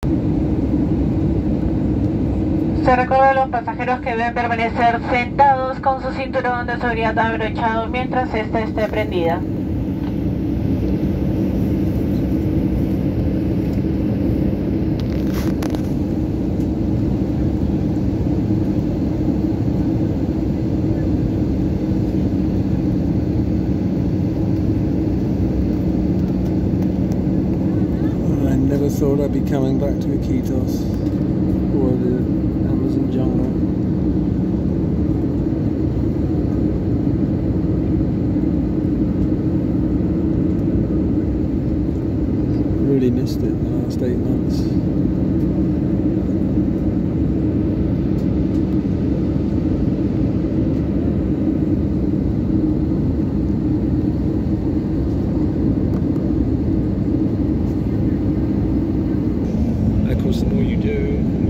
Se recuerda a los pasajeros que deben permanecer sentados con su cinturón de seguridad abrochado mientras ésta esté prendida. Never thought I'd be coming back to Iquitos or the Amazon jungle. Really missed it in the last 8 months. The more you do,